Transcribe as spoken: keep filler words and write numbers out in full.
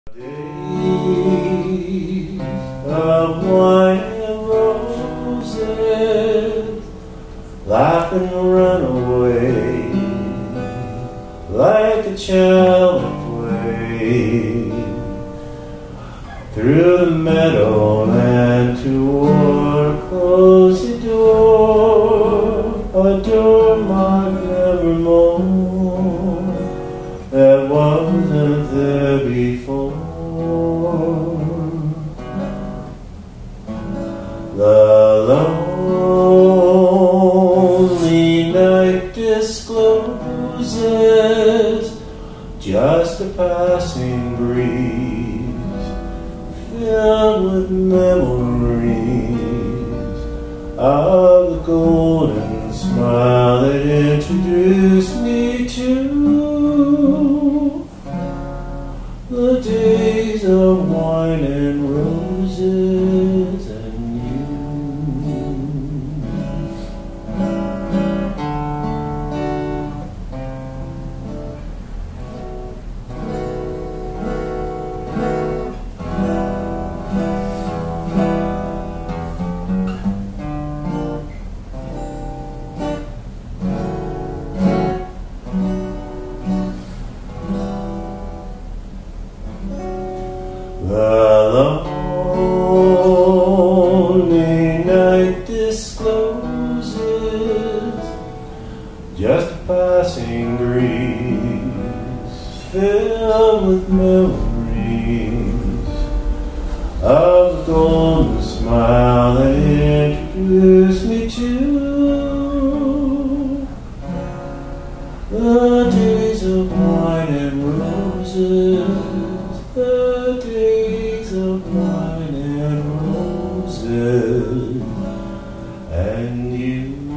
Days of wine and roses, laugh and run away like a child at play, through the meadowland toward a cozy door, a door marked nevermore, that wasn't there before. The lonely night discloses just a passing breeze, filled with memories of the golden smile that introduced me to the days of wine and roses and you. The lonely night discloses just a passing breeze, filled with memories of the golden smile that introduced me to the days of wine and roses. The days of wine and roses and you.